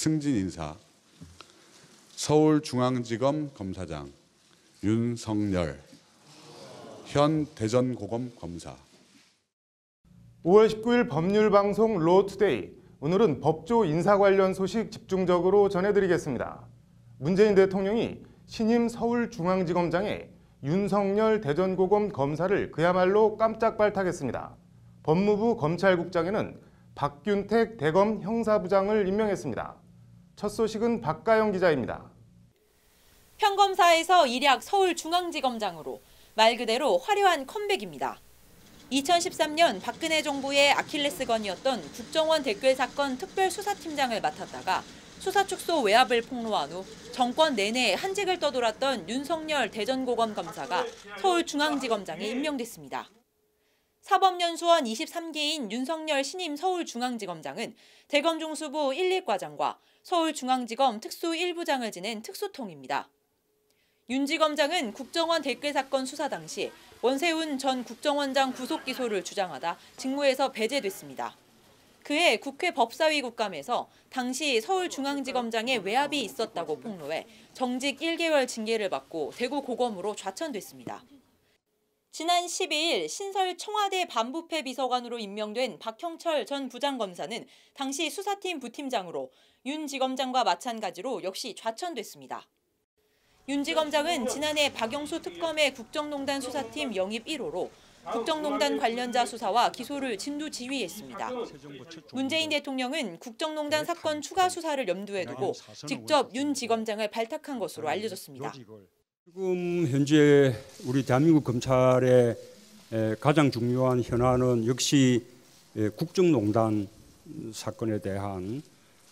승진 인사, 서울중앙지검 검사장 윤석열, 현 대전고검 검사. 5월 19일 법률방송 로투데이. 오늘은 법조 인사 관련 소식 집중적으로 전해드리겠습니다. 문재인 대통령이 신임 서울중앙지검장에 윤석열 대전고검 검사를 그야말로 깜짝 발탁했습니다. 법무부 검찰국장에는 박균택 대검 형사부장을 임명했습니다. 첫 소식은 박가영 기자입니다. 평검사에서 일약 서울중앙지검장으로 말 그대로 화려한 컴백입니다. 2013년 박근혜 정부의 아킬레스건이었던 국정원 댓글 사건 특별수사팀장을 맡았다가 수사 축소 외압을 폭로한 후 정권 내내 한직을 떠돌았던 윤석열 대전고검 검사가 서울중앙지검장에 임명됐습니다. 사법연수원 23기인 윤석열 신임 서울중앙지검장은 대검 중수부 1, 2과장과 서울중앙지검 특수 1부장을 지낸 특수통입니다. 윤 지검장은 국정원 댓글 사건 수사 당시 원세훈 전 국정원장 구속 기소를 주장하다 직무에서 배제됐습니다. 그해 국회 법사위 국감에서 당시 서울중앙지검장의 외압이 있었다고 폭로해 정직 1개월 징계를 받고 대구고검으로 좌천됐습니다. 지난 12일 신설 청와대 반부패 비서관으로 임명된 박형철 전 부장검사는 당시 수사팀 부팀장으로 윤 지검장과 마찬가지로 역시 좌천됐습니다. 윤 지검장은 지난해 박영수 특검의 국정농단 수사팀 영입 1호로 국정농단 관련자 수사와 기소를 진두지휘했습니다. 문재인 대통령은 국정농단 사건 추가 수사를 염두에 두고 직접 윤 지검장을 발탁한 것으로 알려졌습니다. 지금 현재 우리 대한민국 검찰의 가장 중요한 현안은 역시 국정농단 사건에 대한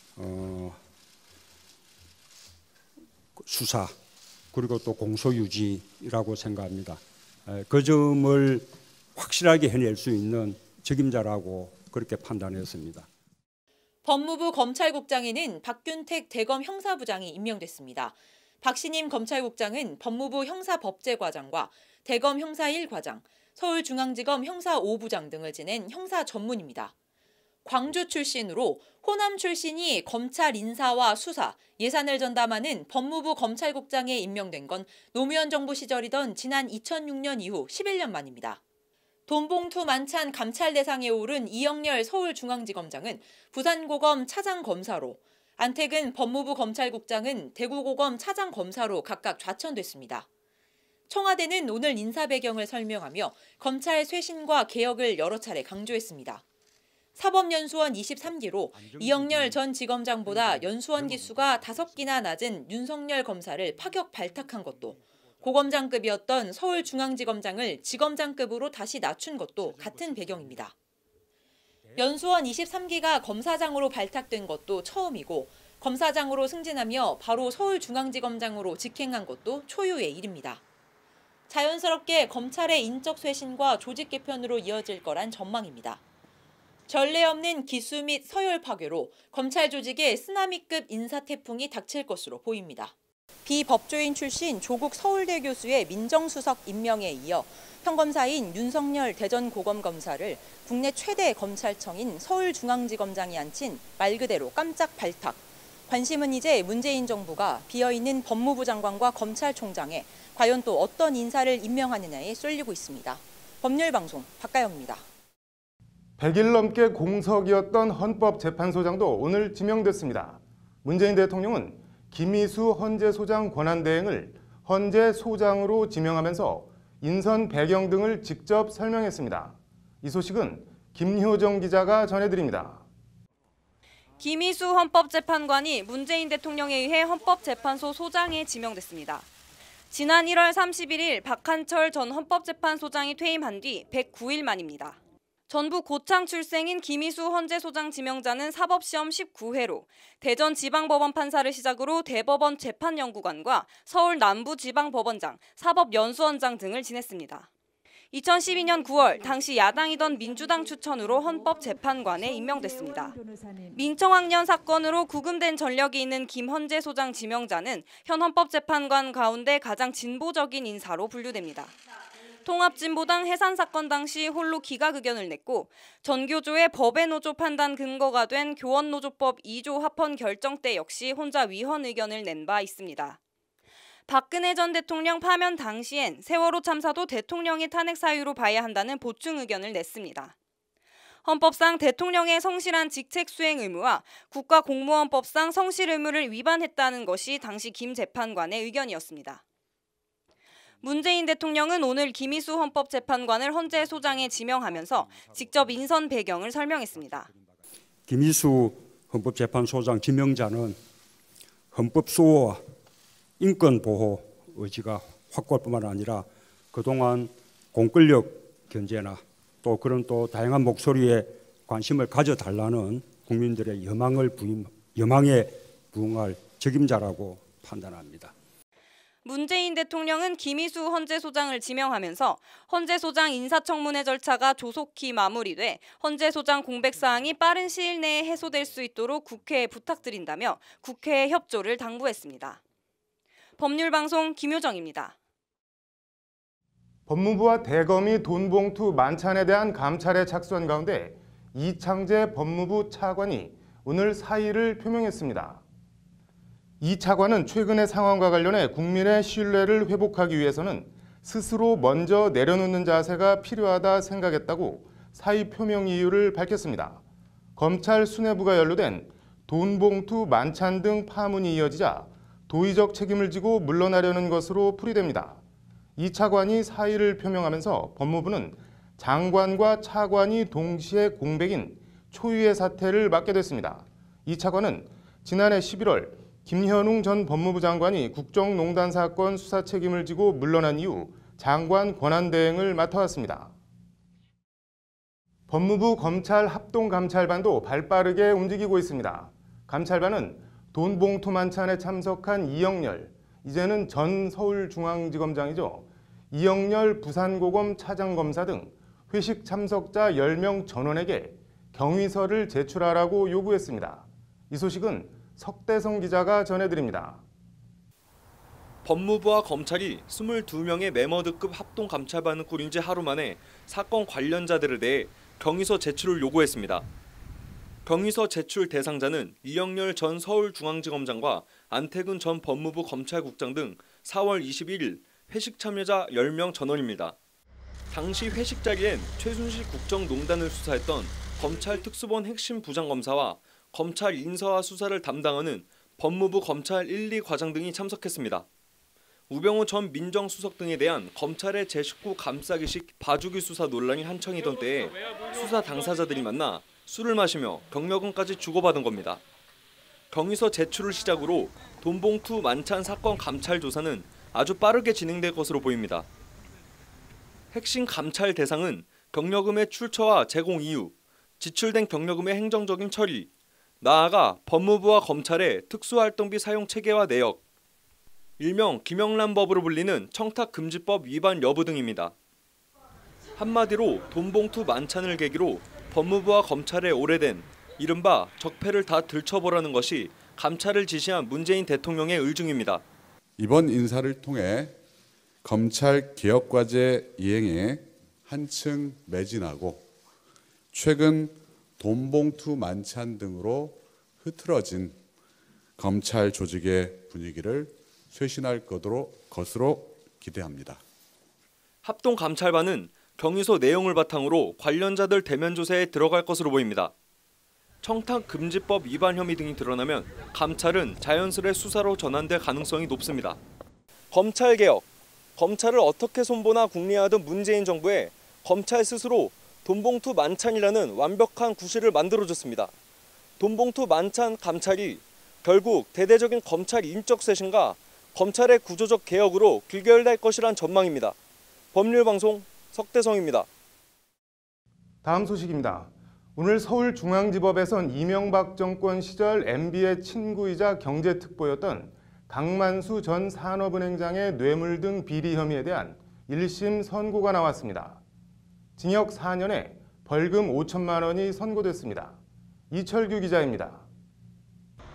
수사 그리고 또 공소유지라고 생각합니다. 그 점을 확실하게 해낼 수 있는 책임자라고 그렇게 판단했습니다. 법무부 검찰국장에는 박균택 대검 형사부장이 임명됐습니다. 박신임 검찰국장은 법무부 형사법제과장과 대검 형사 1과장, 서울중앙지검 형사 5부장 등을 지낸 형사 전문입니다. 광주 출신으로 호남 출신이 검찰 인사와 수사, 예산을 전담하는 법무부 검찰국장에 임명된 건 노무현 정부 시절이던 지난 2006년 이후 11년 만입니다. 돈봉투 만찬 감찰 대상에 오른 이영렬 서울중앙지검장은 부산고검 차장검사로, 안택은 법무부 검찰국장은 대구고검 차장검사로 각각 좌천됐습니다. 청와대는 오늘 인사 배경을 설명하며 검찰 쇄신과 개혁을 여러 차례 강조했습니다. 사법연수원 23기로 이영렬 전 지검장보다 연수원 기수가 5기나 낮은 윤석열 검사를 파격 발탁한 것도, 고검장급이었던 서울중앙지검장을 지검장급으로 다시 낮춘 것도 같은 배경입니다. 연수원 23기가 검사장으로 발탁된 것도 처음이고 검사장으로 승진하며 바로 서울중앙지검장으로 직행한 것도 초유의 일입니다. 자연스럽게 검찰의 인적 쇄신과 조직 개편으로 이어질 거란 전망입니다. 전례 없는 기수 및 서열 파괴로 검찰 조직에 쓰나미급 인사 태풍이 닥칠 것으로 보입니다. 비법조인 출신 조국 서울대 교수의 민정수석 임명에 이어 평검사인 윤석열 대전고검검사를 국내 최대 검찰청인 서울중앙지검장이 앉힌 말 그대로 깜짝 발탁. 관심은 이제 문재인 정부가 비어있는 법무부 장관과 검찰총장에 과연 또 어떤 인사를 임명하느냐에 쏠리고 있습니다. 법률방송 박가영입니다. 100일 넘게 공석이었던 헌법재판소장도 오늘 지명됐습니다. 문재인 대통령은 김희수 헌재소장 권한대행을 헌재소장으로 지명하면서 인선 배경 등을 직접 설명했습니다. 이 소식은 김효정 기자가 전해드립니다. 김희수 헌법재판관이 문재인 대통령에 의해 헌법재판소 소장에 지명됐습니다. 지난 1월 31일 박한철 전 헌법재판소장이 퇴임한 뒤 109일 만입니다. 전북 고창 출생인 김희수 헌재소장 지명자는 사법시험 19회로 대전지방법원 판사를 시작으로 대법원 재판연구관과 서울 남부지방법원장, 사법연수원장 등을 지냈습니다. 2012년 9월 당시 야당이던 민주당 추천으로 헌법재판관에 임명됐습니다. 민청학년 사건으로 구금된 전력이 있는 김 헌재소장 지명자는 현 헌법재판관 가운데 가장 진보적인 인사로 분류됩니다. 통합진보당 해산 사건 당시 홀로 기각 의견을 냈고 전교조의 법의 노조 판단 근거가 된 교원노조법 2조 합헌 결정 때 역시 혼자 위헌 의견을 낸 바 있습니다. 박근혜 전 대통령 파면 당시엔 세월호 참사도 대통령의 탄핵 사유로 봐야 한다는 보충 의견을 냈습니다. 헌법상 대통령의 성실한 직책 수행 의무와 국가공무원법상 성실 의무를 위반했다는 것이 당시 김 재판관의 의견이었습니다. 문재인 대통령은 오늘 김희수 헌법재판관을 헌재 소장에 지명하면서 직접 인선 배경을 설명했습니다. 김희수 헌법재판소장 지명자는 헌법 수호와 인권 보호 의지가 확고할 뿐만 아니라 그동안 공권력 견제나 또 그런 또 다양한 목소리에 관심을 가져달라는 국민들의 여망에 부응할 책임자라고 판단합니다. 문재인 대통령은 김희수 헌재소장을 지명하면서 헌재소장 인사청문회 절차가 조속히 마무리돼 헌재소장 공백사항이 빠른 시일 내에 해소될 수 있도록 국회에 부탁드린다며 국회의 협조를 당부했습니다. 법률방송 김효정입니다. 법무부와 대검이 돈봉투 만찬에 대한 감찰에 착수한 가운데 이창재 법무부 차관이 오늘 사의를 표명했습니다. 이 차관은 최근의 상황과 관련해 국민의 신뢰를 회복하기 위해서는 스스로 먼저 내려놓는 자세가 필요하다 생각했다고 사의 표명 이유를 밝혔습니다. 검찰 수뇌부가 연루된 돈봉투 만찬 등 파문이 이어지자 도의적 책임을 지고 물러나려는 것으로 풀이됩니다. 이 차관이 사의를 표명하면서 법무부는 장관과 차관이 동시에 공백인 초유의 사태를 맡게 됐습니다. 이 차관은 지난해 11월 김현웅 전 법무부 장관이 국정농단 사건 수사 책임을 지고 물러난 이후 장관 권한대행을 맡아왔습니다. 법무부 검찰 합동감찰반도 발빠르게 움직이고 있습니다. 감찰반은 돈봉투 만찬에 참석한 이영렬, 이제는 전 서울중앙지검장이죠. 이영렬 부산고검 차장검사 등 회식 참석자 10명 전원에게 경위서를 제출하라고 요구했습니다. 이 소식은 석대성 기자가 전해드립니다. 법무부와 검찰이 22명의 메머드급 합동감찰반을 꾸린 지 하루 만에 사건 관련자들에 대해 경위서 제출을 요구했습니다. 경위서 제출 대상자는 이영렬 전 서울중앙지검장과 안태근 전 법무부 검찰국장 등 4월 21일 회식 참여자 10명 전원입니다. 당시 회식 자리엔 최순실 국정농단을 수사했던 검찰 특수본 핵심 부장검사와 검찰 인사와 수사를 담당하는 법무부 검찰 1, 2과장 등이 참석했습니다. 우병우 전 민정수석 등에 대한 검찰의 제 식구 감싸기식 봐주기 수사 논란이 한창이던 때에 수사 당사자들이 만나 술을 마시며 경력금까지 주고받은 겁니다. 경위서 제출을 시작으로 돈봉투 만찬 사건 감찰 조사는 아주 빠르게 진행될 것으로 보입니다. 핵심 감찰 대상은 경력금의 출처와 제공 이유, 지출된 경력금의 행정적인 처리, 나아가 법무부와 검찰의 특수활동비 사용 체계와 내역, 일명 김영란법으로 불리는 청탁금지법 위반 여부 등입니다. 한마디로 돈봉투 만찬을 계기로 법무부와 검찰의 오래된 이른바 적폐를 다 들춰보라는 것이 감찰을 지시한 문재인 대통령의 의중입니다. 이번 인사를 통해 검찰 개혁과제 이행에 한층 매진하고 최근 돈봉투 만찬 등으로 흐트러진 검찰 조직의 분위기를 쇄신할 것으로 기대합니다. 합동감찰반은 경위서 내용을 바탕으로 관련자들 대면 조사에 들어갈 것으로 보입니다. 청탁금지법 위반 혐의 등이 드러나면 감찰은 자연스레 수사로 전환될 가능성이 높습니다. 검찰개혁, 검찰을 어떻게 손보나 궁리하던 문재인 정부에 검찰 스스로 돈봉투 만찬이라는 완벽한 구실을 만들어줬습니다. 돈봉투 만찬 감찰이 결국 대대적인 검찰 인적 쇄신과 검찰의 구조적 개혁으로 귀결될 것이란 전망입니다. 법률방송 석대성입니다. 다음 소식입니다. 오늘 서울중앙지법에선 이명박 정권 시절 MB의 친구이자 경제특보였던 강만수 전 산업은행장의 뇌물 등 비리 혐의에 대한 1심 선고가 나왔습니다. 징역 4년에 벌금 5천만 원이 선고됐습니다. 이철규 기자입니다.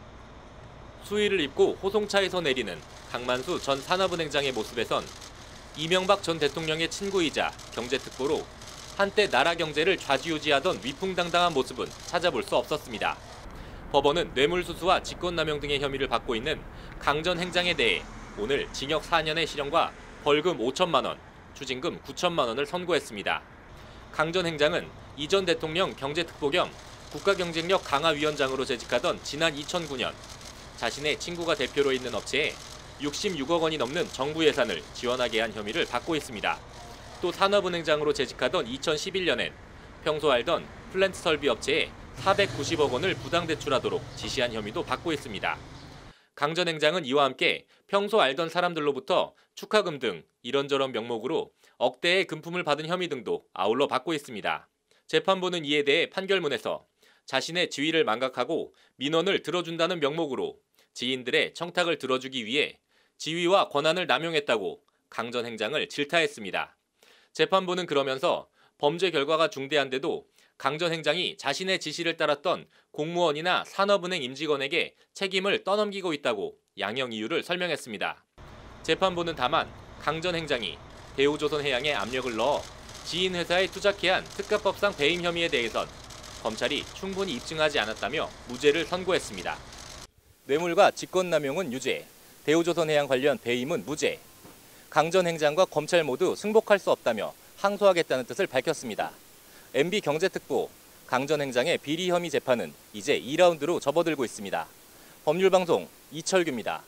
수의를 입고 호송차에서 내리는 강만수 전 산업은행장의 모습에선 이명박 전 대통령의 친구이자 경제특보로 한때 나라 경제를 좌지우지하던 위풍당당한 모습은 찾아볼 수 없었습니다. 법원은 뇌물수수와 직권남용 등의 혐의를 받고 있는 강 전 행장에 대해 오늘 징역 4년의 실형과 벌금 5천만 원, 추징금 9천만 원을 선고했습니다. 강 전 행장은 이 전 대통령 경제특보 겸 국가경쟁력 강화위원장으로 재직하던 지난 2009년 자신의 친구가 대표로 있는 업체에 66억 원이 넘는 정부 예산을 지원하게 한 혐의를 받고 있습니다. 또 산업은행장으로 재직하던 2011년엔 평소 알던 플랜트 설비 업체에 490억 원을 부당대출하도록 지시한 혐의도 받고 있습니다. 강 전 행장은 이와 함께 평소 알던 사람들로부터 축하금 등 이런저런 명목으로 억대의 금품을 받은 혐의 등도 아울러 받고 있습니다. 재판부는 이에 대해 판결문에서 자신의 지위를 망각하고 민원을 들어준다는 명목으로 지인들의 청탁을 들어주기 위해 지위와 권한을 남용했다고 강 전 행장을 질타했습니다. 재판부는 그러면서 범죄 결과가 중대한데도 강 전 행장이 자신의 지시를 따랐던 공무원이나 산업은행 임직원에게 책임을 떠넘기고 있다고 양형 이유를 설명했습니다. 재판부는 다만 강 전 행장이 대우조선해양에 압력을 넣어 지인 회사에 투자케 한 특가법상 배임 혐의에 대해선 검찰이 충분히 입증하지 않았다며 무죄를 선고했습니다. 뇌물과 직권남용은 유죄, 대우조선해양 관련 배임은 무죄. 강 전 행장과 검찰 모두 승복할 수 없다며 항소하겠다는 뜻을 밝혔습니다. MB 경제특보 강 전 행장의 비리 혐의 재판은 이제 2라운드로 접어들고 있습니다. 법률방송 이철규입니다.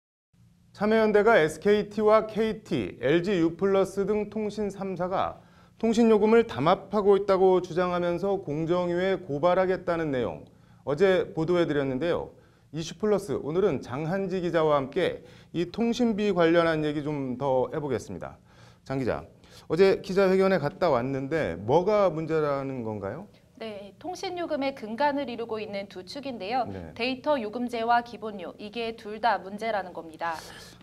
참여연대가 SKT와 KT, LG U+ 등 통신 3사가 통신요금을 담합하고 있다고 주장하면서 공정위에 고발하겠다는 내용 어제 보도해드렸는데요. 이슈플러스 오늘은 장한지 기자와 함께 이 통신비 관련한 얘기 좀 더 해보겠습니다. 장 기자, 어제 기자회견에 갔다 왔는데 뭐가 문제라는 건가요? 네, 통신요금의 근간을 이루고 있는 두 축인데요. 네. 데이터 요금제와 기본료, 이게 둘 다 문제라는 겁니다.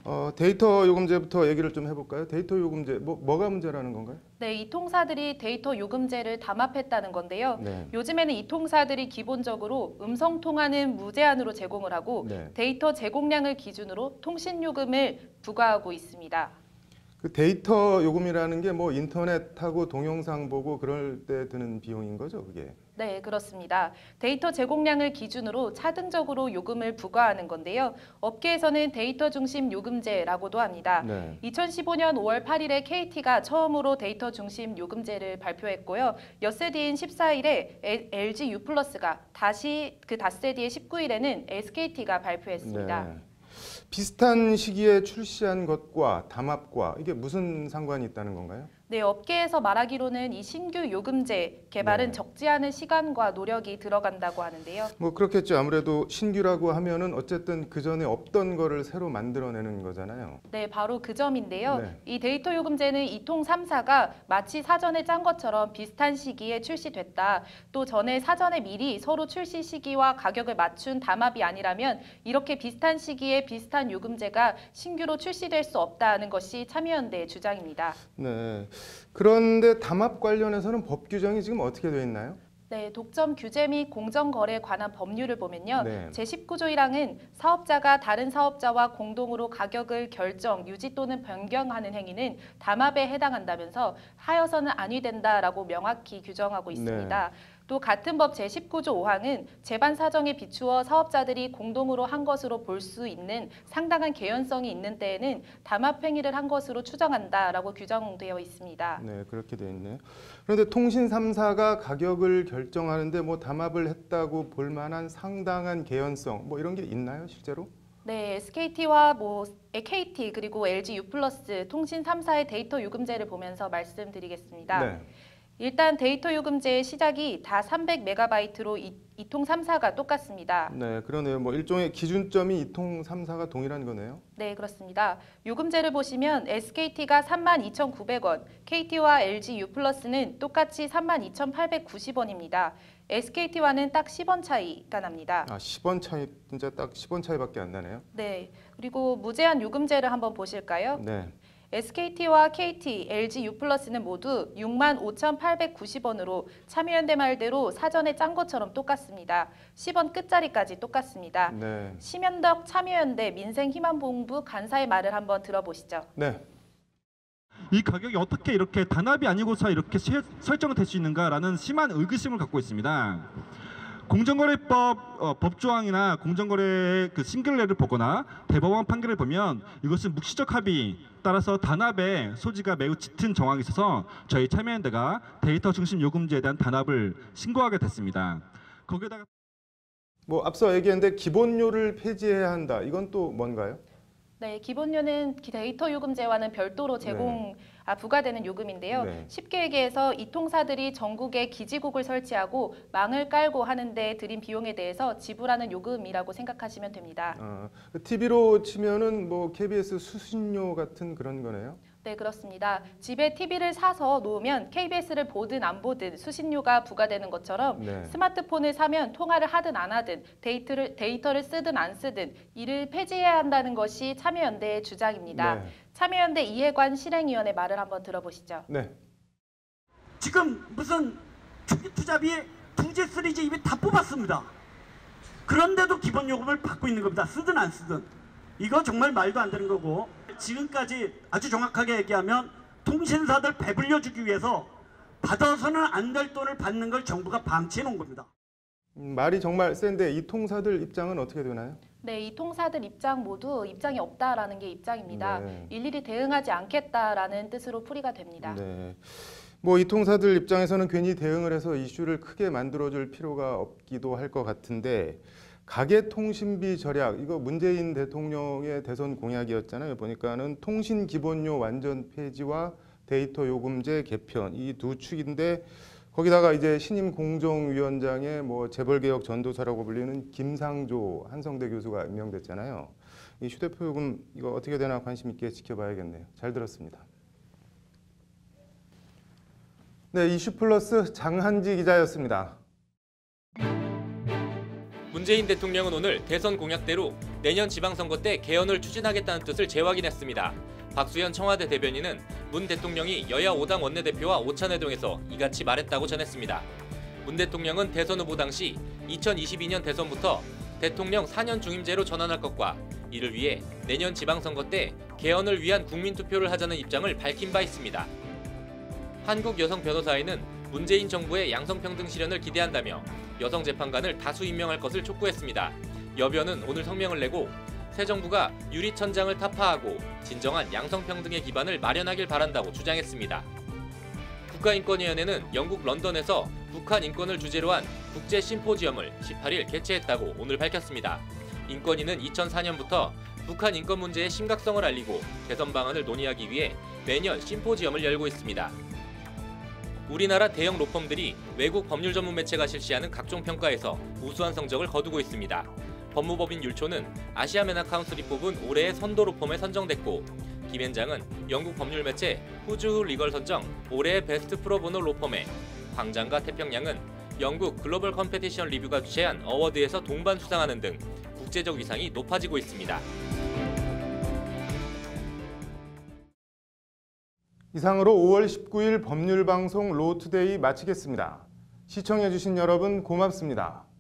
데이터 요금제부터 얘기를 좀 해볼까요? 데이터 요금제, 뭐가 문제라는 건가요? 네, 이 통사들이 데이터 요금제를 담합했다는 건데요. 네. 요즘에는 이 통사들이 기본적으로 음성 통화는 무제한으로 제공을 하고 네. 데이터 제공량을 기준으로 통신요금을 부과하고 있습니다. 그 데이터 요금이라는 게 뭐 인터넷하고 동영상 보고 그럴 때 드는 비용인 거죠, 그게? 네, 그렇습니다. 데이터 제공량을 기준으로 차등적으로 요금을 부과하는 건데요. 업계에서는 데이터 중심 요금제라고도 합니다. 네. 2015년 5월 8일에 KT가 처음으로 데이터 중심 요금제를 발표했고요. 엿새 뒤인 14일에 LG U+가 다시 그 닷새 뒤에 19일에는 SKT가 발표했습니다. 네. 비슷한 시기에 출시한 것과 담합과 이게 무슨 상관이 있다는 건가요? 네, 업계에서 말하기로는 이 신규 요금제 개발은 네. 적지 않은 시간과 노력이 들어간다고 하는데요. 뭐 그렇겠죠. 아무래도 신규라고 하면은 어쨌든 그 전에 없던 거를 새로 만들어내는 거잖아요. 네, 바로 그 점인데요. 네. 이 데이터 요금제는 이통 3사가 마치 사전에 짠 것처럼 비슷한 시기에 출시됐다. 또 전에 사전에 미리 서로 출시 시기와 가격을 맞춘 담합이 아니라면 이렇게 비슷한 시기에 비슷한 요금제가 신규로 출시될 수 없다는 것이 참여연대의 주장입니다. 네. 그런데 담합 관련해서는 법 규정이 지금 어떻게 되어 있나요? 네, 독점 규제 및 공정거래에 관한 법률을 보면요. 네. 제19조 1항은 사업자가 다른 사업자와 공동으로 가격을 결정, 유지 또는 변경하는 행위는 담합에 해당한다면서 하여서는 아니 된다라고 명확히 규정하고 있습니다. 네. 또 같은 법 제19조 5항은 재반 사정에 비추어 사업자들이 공동으로 한 것으로 볼 수 있는 상당한 개연성이 있는 때에는 담합 행위를 한 것으로 추정한다라고 규정되어 있습니다. 네, 그렇게 되어 있네요. 그런데 통신 3사가 가격을 결정하는데 뭐 담합을 했다고 볼 만한 상당한 개연성 뭐 이런 게 있나요, 실제로? 네, SKT와 KT 그리고 LG U+ 통신 3사의 데이터 요금제를 보면서 말씀드리겠습니다. 네. 일단 데이터 요금제의 시작이 다 300MB로 이통 3사가 똑같습니다. 네, 그러네요. 뭐 일종의 기준점이 이통 3사가 동일한 거네요. 네, 그렇습니다. 요금제를 보시면 SKT가 32,900원, KT와 LG U+는 똑같이 32,890원입니다. SKT와는 딱 10원 차이가 납니다. 10원 차이, 진짜 딱 10원 차이밖에 안 나네요. 네, 그리고 무제한 요금제를 한번 보실까요? 네. SKT와 KT, LG U+는 모두 65,890원으로 참여연대 말대로 사전에 짠 것처럼 똑같습니다. 10원 끝자리까지 똑같습니다. 네. 심현덕 참여연대 민생희망본부 간사의 말을 한번 들어보시죠. 네. 이 가격이 어떻게 이렇게 단합이 아니고서 이렇게 설정될 수 있는가라는 심한 의구심을 갖고 있습니다. 공정거래법 법조항이나 공정거래의 그 싱글레를 보거나 대법원 판결을 보면 이것은 묵시적 합의 따라서 단합의 소지가 매우 짙은 정황이 있어서 저희 참여연대가 데이터 중심 요금제에 대한 단합을 신고하게 됐습니다. 거기에다가 뭐 앞서 얘기했는데 기본료를 폐지해야 한다. 이건 또 뭔가요? 네, 기본료는 데이터 요금제와는 별도로 부과되는 요금인데요. 네. 쉽게 얘기해서 이 통사들이 전국에 기지국을 설치하고 망을 깔고 하는데 들인 비용에 대해서 지불하는 요금이라고 생각하시면 됩니다. TV로 치면은 뭐 KBS 수신료 같은 그런 거네요. 네, 그렇습니다. 집에 TV를 사서 놓으면 KBS를 보든 안 보든 수신료가 부과되는 것처럼 네. 스마트폰을 사면 통화를 하든 안 하든 데이터를 쓰든 안 쓰든 이를 폐지해야 한다는 것이 참여연대의 주장입니다. 네. 참여연대 이해관 실행위원회 말을 한번 들어보시죠. 네. 지금 무슨 투자비 2G, 3G 입에 다 뽑았습니다. 그런데도 기본요금을 받고 있는 겁니다. 쓰든 안 쓰든. 이거 정말 말도 안 되는 거고 지금까지 아주 정확하게 얘기하면 통신사들 배불려 주기 위해서 받아서는 안 될 돈을 받는 걸 정부가 방치해 놓은 겁니다. 말이 정말 센데 이 통사들 입장은 어떻게 되나요? 네, 이 통사들 입장 모두 입장이 없다라는 게 입장입니다. 네. 일일이 대응하지 않겠다라는 뜻으로 풀이가 됩니다. 네. 뭐 이 통사들 입장에서는 괜히 대응을 해서 이슈를 크게 만들어줄 필요가 없기도 할 것 같은데 가계통신비 절약 이거 문재인 대통령의 대선 공약이었잖아요. 보니까는 통신 기본료 완전 폐지와 데이터 요금제 개편 이 두 축인데 거기다가 이제 신임 공정위원장의 뭐 재벌개혁 전도사라고 불리는 김상조 한성대 교수가 임명됐잖아요. 이 휴대폰 요금 이거 어떻게 되나 관심 있게 지켜봐야겠네요. 잘 들었습니다. 네, 이슈플러스 장한지 기자였습니다. 문재인 대통령은 오늘 대선 공약대로 내년 지방선거 때 개헌을 추진하겠다는 뜻을 재확인했습니다. 박수현 청와대 대변인은 문 대통령이 여야 5당 원내대표와 오찬회동에서 이같이 말했다고 전했습니다. 문 대통령은 대선 후보 당시 2022년 대선부터 대통령 4년 중임제로 전환할 것과 이를 위해 내년 지방선거 때 개헌을 위한 국민투표를 하자는 입장을 밝힌 바 있습니다. 한국여성변호사회는 문재인 정부의 양성평등 실현을 기대한다며 여성 재판관을 다수 임명할 것을 촉구했습니다. 여변은 오늘 성명을 내고 새 정부가 유리천장을 타파하고 진정한 양성평등의 기반을 마련하길 바란다고 주장했습니다. 국가인권위원회는 영국 런던에서 북한 인권을 주제로 한 국제 심포지엄을 18일 개최했다고 오늘 밝혔습니다. 인권위는 2004년부터 북한 인권 문제의 심각성을 알리고 개선 방안을 논의하기 위해 매년 심포지엄을 열고 있습니다. 우리나라 대형 로펌들이 외국 법률 전문 매체가 실시하는 각종 평가에서 우수한 성적을 거두고 있습니다. 법무법인 율초는 아시아 매너 카운슬이 뽑은 올해의 선도 로펌에 선정됐고, 김현장은 영국 법률 매체 후즈 리걸 선정 올해의 베스트 프로보노 로펌에, 광장과 태평양은 영국 글로벌 컴페티션 리뷰가 주최한 어워드에서 동반 수상하는 등 국제적 위상이 높아지고 있습니다. 이상으로 5월 19일 법률방송 로투데이 마치겠습니다. 시청해주신 여러분 고맙습니다.